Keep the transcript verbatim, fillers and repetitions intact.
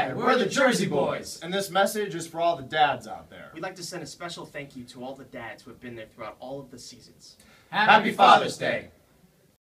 Dad, we're the Jersey Boys. And this message is for all the dads out there. We'd like to send a special thank you to all the dads who have been there throughout all of the seasons. Happy Father's Day.